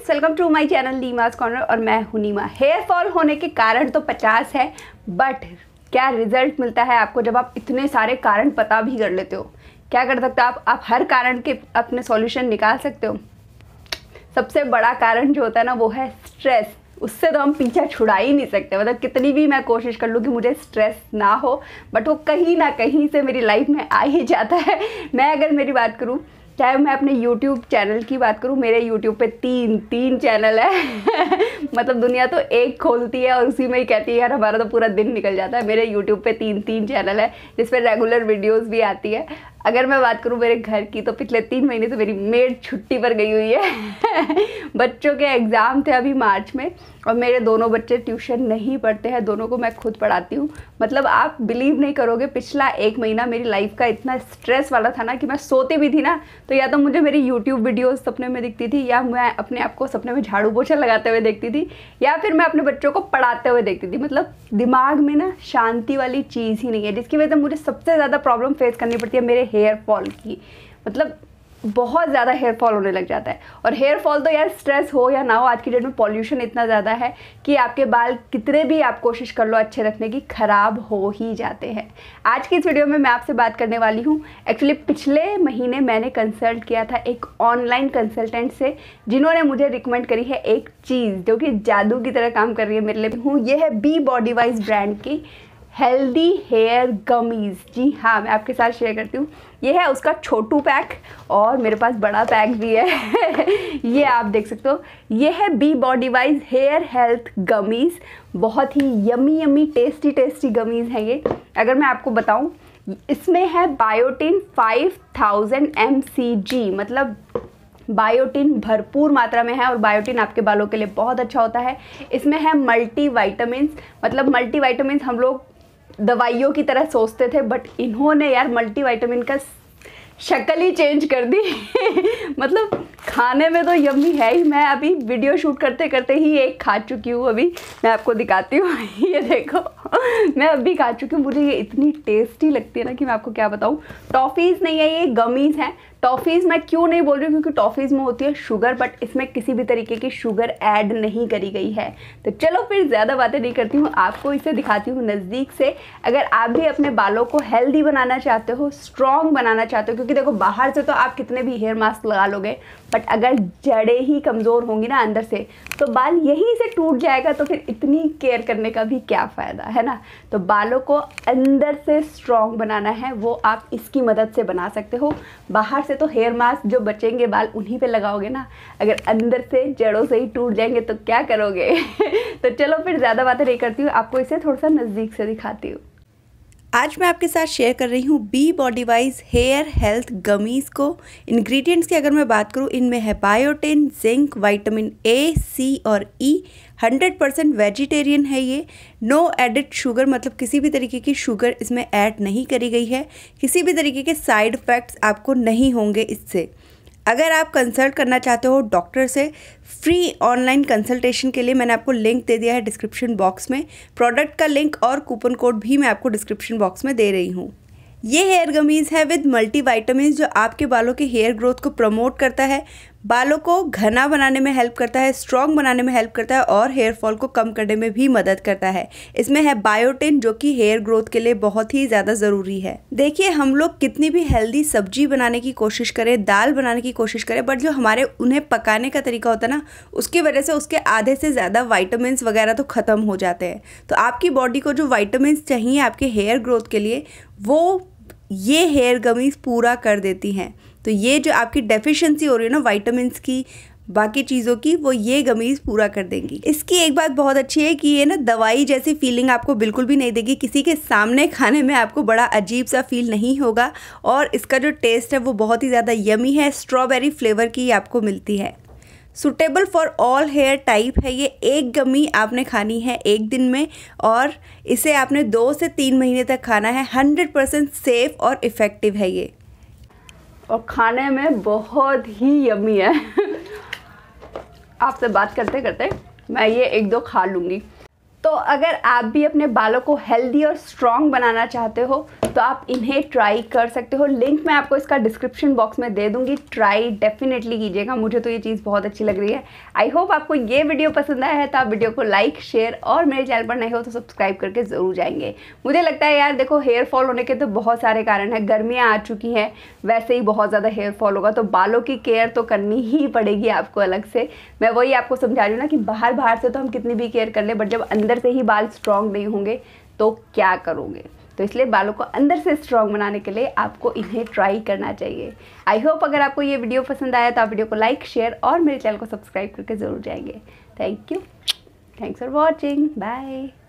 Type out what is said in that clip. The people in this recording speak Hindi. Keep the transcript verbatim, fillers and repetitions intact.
Friends, welcome to my channel Neema's corner और मैं हूं नीमा। हेयर फॉल होने के कारण तो पचास है, बट क्या रिजल्ट मिलता है आपको जब आप इतने सारे कारण पता भी कर लेते हो। क्या कर सकते हो आप आप हर कारण के अपने सॉल्यूशन निकाल सकते हो। सबसे बड़ा कारण जो होता है ना वो है स्ट्रेस। उससे तो हम पीछा छुड़ा ही नहीं सकते। मतलब कितनी भी मैं कोशिश कर लूँ कि मुझे स्ट्रेस ना हो, बट वो कहीं ना कहीं से मेरी लाइफ में आ ही जाता है। मैं अगर मेरी बात करूँ, चाहे मैं अपने YouTube चैनल की बात करूँ, मेरे YouTube पे तीन तीन चैनल है। मतलब दुनिया तो एक खोलती है और उसी में ही कहती है यार हमारा तो पूरा दिन निकल जाता है। मेरे YouTube पे तीन तीन चैनल है जिस पर रेगुलर वीडियोस भी आती है। अगर मैं बात करूँ मेरे घर की, तो पिछले तीन महीने से मेरी मेड छुट्टी पर गई हुई है। बच्चों के एग्ज़ाम थे अभी मार्च में और मेरे दोनों बच्चे ट्यूशन नहीं पढ़ते हैं, दोनों को मैं खुद पढ़ाती हूँ। मतलब आप बिलीव नहीं करोगे, पिछला एक महीना मेरी लाइफ का इतना स्ट्रेस वाला था ना कि मैं सोती भी थी ना तो या तो मुझे मेरी यूट्यूब वीडियोस सपने में दिखती थी, या मैं अपने आप को सपने में झाड़ू पोछा लगाते हुए देखती थी, या फिर मैं अपने बच्चों को पढ़ाते हुए देखती थी। मतलब दिमाग में ना शांति वाली चीज़ ही नहीं है, जिसकी वजह से मुझे सबसे ज़्यादा प्रॉब्लम फेस करनी पड़ती है मेरे हेयर फॉल की। मतलब बहुत ज़्यादा हेयर फॉल होने लग जाता है। और हेयर फॉल तो यार स्ट्रेस हो या ना हो, आज की डेट में पॉल्यूशन इतना ज़्यादा है कि आपके बाल कितने भी आप कोशिश कर लो अच्छे रखने की, ख़राब हो ही जाते हैं। आज की इस वीडियो में मैं आपसे बात करने वाली हूँ। एक्चुअली पिछले महीने मैंने कंसल्ट किया था एक ऑनलाइन कंसल्टेंट से, जिन्होंने मुझे रिकमेंड करी है एक चीज़ जो कि जादू की तरह काम कर रही है मेरे लिए। हूँ ये है बी बॉडी वाइज ब्रांड की हेल्दी हेयर गमीज़। जी हाँ, मैं आपके साथ शेयर करती हूँ। ये है उसका छोटू पैक और मेरे पास बड़ा पैक भी है। ये आप देख सकते हो, ये है B body wise hair health gummies. बहुत ही yummy yummy tasty tasty gummies हैं ये। अगर मैं आपको बताऊँ, इसमें है biotin five thousand M C G. मतलब बायोटिन भरपूर मात्रा में है और बायोटिन आपके बालों के लिए बहुत अच्छा होता है। इसमें है मल्टी वाइटामिन। मतलब मल्टी वाइटामिन हम लोग दवाइयों की तरह सोचते थे, बट इन्होंने यार मल्टी वाइटामिन का शक्ल ही चेंज कर दी। मतलब खाने में तो यम्मी है ही। मैं अभी वीडियो शूट करते करते ही एक खा चुकी हूँ। अभी मैं आपको दिखाती हूँ। ये देखो, मैं अभी खा चुकी हूँ। मुझे ये इतनी टेस्टी लगती है ना कि मैं आपको क्या बताऊँ। टॉफ़ीज़ नहीं है, ये गमीज़ हैं। टॉफ़ीज़ मैं क्यों नहीं बोल रही हूँ, क्योंकि टॉफ़ीज़ में होती है शुगर, बट इसमें किसी भी तरीके की शुगर ऐड नहीं करी गई है। तो चलो फिर ज़्यादा बातें नहीं करती हूँ, आपको इसे दिखाती हूँ नज़दीक से। अगर आप भी अपने बालों को हेल्दी बनाना चाहते हो, स्ट्रॉन्ग बनाना चाहते हो, क्योंकि देखो बाहर से तो आप कितने भी हेयर मास्क लगा लोगे, बट अगर जड़ें ही कमज़ोर होंगी ना अंदर से, तो बाल यहीं से टूट जाएगा। तो फिर इतनी केयर करने का भी क्या फ़ायदा है ना। तो बालों को अंदर से स्ट्रॉन्ग बनाना है, वो आप इसकी मदद से बना सकते हो। बाहर से तो हेयर मास्क जो बचेंगे बाल उन्हीं पे लगाओगे ना, अगर अंदर से जड़ों से ही टूट जाएंगे तो क्या करोगे। तो चलो फिर ज़्यादा बातें नहीं करती हूँ, आपको इसे थोड़ा सा नज़दीक से दिखाती हूँ। आज मैं आपके साथ शेयर कर रही हूँ B body wise hair health gummies को। इंग्रेडिएंट्स की अगर मैं बात करूँ, इनमें है biotin, zinc, vitamin A, C और ई। हंड्रेड परसेंट वेजिटेरियन है ये। नो एडिड शुगर, मतलब किसी भी तरीके की शुगर इसमें ऐड नहीं करी गई है। किसी भी तरीके के साइड इफ़ेक्ट्स आपको नहीं होंगे इससे। अगर आप कंसल्ट करना चाहते हो डॉक्टर से, फ्री ऑनलाइन कंसल्टेशन के लिए मैंने आपको लिंक दे दिया है डिस्क्रिप्शन बॉक्स में। प्रोडक्ट का लिंक और कूपन कोड भी मैं आपको डिस्क्रिप्शन बॉक्स में दे रही हूँ। ये हेयर गमीज़ है विद मल्टी वाइटामिन, जो आपके बालों के हेयर ग्रोथ को प्रमोट करता है, बालों को घना बनाने में हेल्प करता है, स्ट्रॉन्ग बनाने में हेल्प करता है और हेयर फॉल को कम करने में भी मदद करता है। इसमें है बायोटिन, जो कि हेयर ग्रोथ के लिए बहुत ही ज़्यादा ज़रूरी है। देखिए, हम लोग कितनी भी हेल्दी सब्जी बनाने की कोशिश करें, दाल बनाने की कोशिश करें, बट जो हमारे उन्हें पकाने का तरीका होता है ना, उसकी वजह से उसके आधे से ज़्यादा वाइटामिन वगैरह तो ख़त्म हो जाते हैं। तो आपकी बॉडी को जो वाइटामिन चाहिए आपके हेयर ग्रोथ के लिए, वो ये हेयर गमीज़ पूरा कर देती हैं। तो ये जो आपकी डेफिशिएंसी हो रही है ना विटामिन्स की, बाकी चीज़ों की, वो ये गमीज़ पूरा कर देंगी। इसकी एक बात बहुत अच्छी है कि ये ना दवाई जैसी फीलिंग आपको बिल्कुल भी नहीं देगी। किसी के सामने खाने में आपको बड़ा अजीब सा फील नहीं होगा और इसका जो टेस्ट है वो बहुत ही ज़्यादा यमी है। स्ट्रॉबेरी फ्लेवर की आपको मिलती है। Suitable for all hair type है ये। एक गमी आपने खानी है एक दिन में और इसे आपने दो से तीन महीने तक खाना है। हंड्रेड परसेंट सेफ और इफ़ेक्टिव है ये, और खाने में बहुत ही यम्मी है। आपसे बात करते करते मैं ये एक दो खा लूँगी। तो अगर आप भी अपने बालों को हेल्दी और स्ट्रॉन्ग बनाना चाहते हो तो आप इन्हें ट्राई कर सकते हो। लिंक मैं आपको इसका डिस्क्रिप्शन बॉक्स में दे दूँगी, ट्राई डेफिनेटली कीजिएगा। मुझे तो ये चीज़ बहुत अच्छी लग रही है। आई होप आपको ये वीडियो पसंद आया है, तो आप वीडियो को लाइक, शेयर और मेरे चैनल पर नए हो तो सब्सक्राइब करके ज़रूर जाएंगे। मुझे लगता है यार देखो, हेयर फॉल होने के तो बहुत सारे कारण हैं। गर्मियाँ आ चुकी हैं, वैसे ही बहुत ज़्यादा हेयर फॉल होगा, तो बालों की केयर तो करनी ही पड़ेगी आपको अलग से। मैं वही आपको समझा रही हूँ ना कि बाहर बाहर से तो हम कितनी भी केयर कर ले, बट जब अंदर से ही बाल स्ट्रॉन्ग नहीं होंगे तो क्या करोगे। तो इसलिए बालों को अंदर से स्ट्रॉन्ग बनाने के लिए आपको इन्हें ट्राई करना चाहिए। आई होप अगर आपको ये वीडियो पसंद आया तो आप वीडियो को लाइक, शेयर और मेरे चैनल को सब्सक्राइब करके ज़रूर जाएंगे। Thank you, thanks for watching, bye.